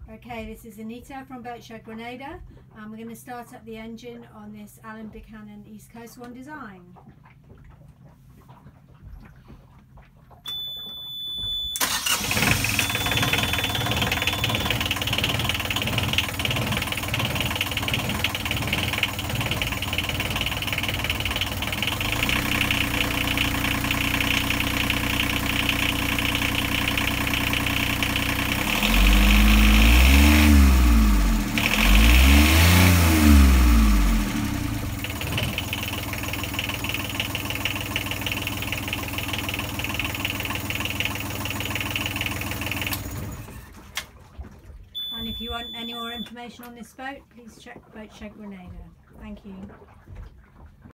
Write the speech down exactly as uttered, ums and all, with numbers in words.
Okay, this is Anita from Boatshed, Grenada, and we're going to start up the engine on this Buchanan East Coast one design. And if you want any more information on this boat, please check Boatshed Grenada. Thank you.